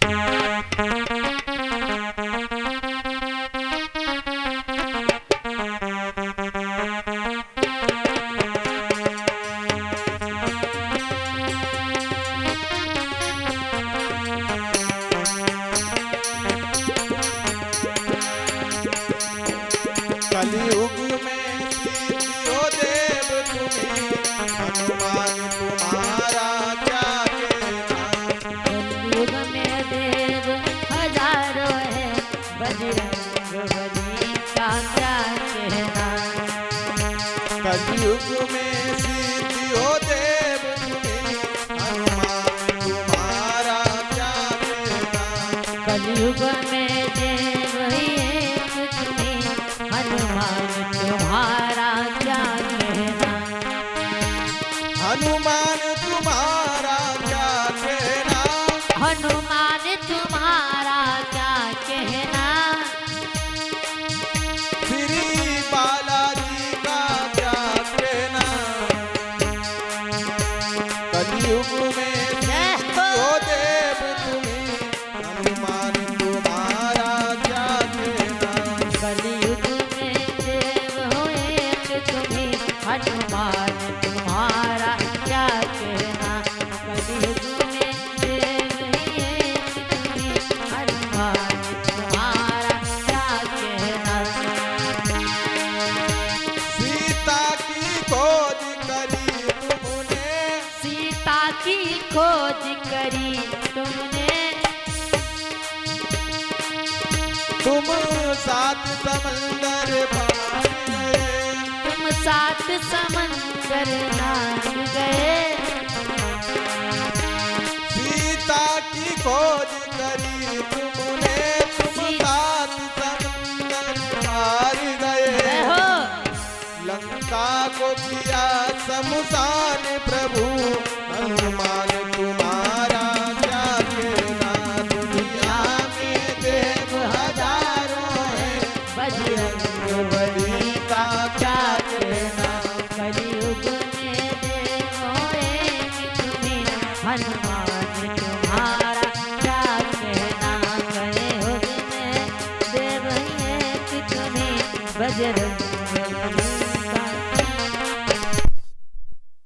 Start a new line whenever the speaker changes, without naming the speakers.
कलयुग में सीतियो देव तुम्हें, हनुमान तुम्हारा क्या कहना।
कलयुग में देव हजारों है, बजरंगबली का क्या कहना।
कलयुग में सीतियो देव तुम्हें, हनुमान तुम्हारा क्या कहना।
कलयुग में देव ही एक तुम्हें, हनुमान तुम्हारा क्या कहना।
हनुमान तुम्हारा क्या कहना।
हनुमान तुम्हारा क्या कहना।
श्री बालाजी का क्या कहना। कलयुग में सीतियो देव तुम्हें, हनुमान तुम्हारा क्या कहना।
कलयुग में देव हो एक तुम्हें, हनुमान तुम्हारा क्या कहना। कलयुग में देव ही एक तुम्हें, हनुमान तुम्हारा क्या कहना।
सीता की खोज करी तुमने,
सीता की खोज करी तुमने,
तुम सात समंदर पार गए।
तुम सात समंदर नाग गए।
सीता की खोज करी तुमने, तुम सात समंदर पार गए।
हो
लंका को किया शमशान प्रभु, हनुमान तुम्हारा